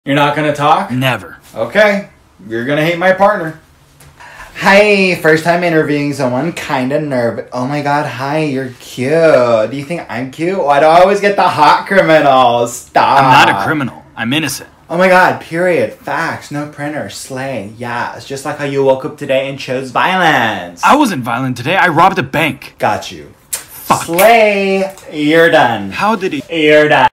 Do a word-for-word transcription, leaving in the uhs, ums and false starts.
You're not gonna talk? Never. Okay. You're gonna hate my partner. Hi, first time interviewing someone, kinda nervous. Oh my god, hi, you're cute. Do you think I'm cute? Why do I always get the hot criminals? Stop. I'm not a criminal. I'm innocent. Oh my god, period. Facts. No printer. Slay. Yeah, it's just like how you woke up today and chose violence. I wasn't violent today. I robbed a bank. Got you. Fuck. Slay. You're done. How did he... You're done.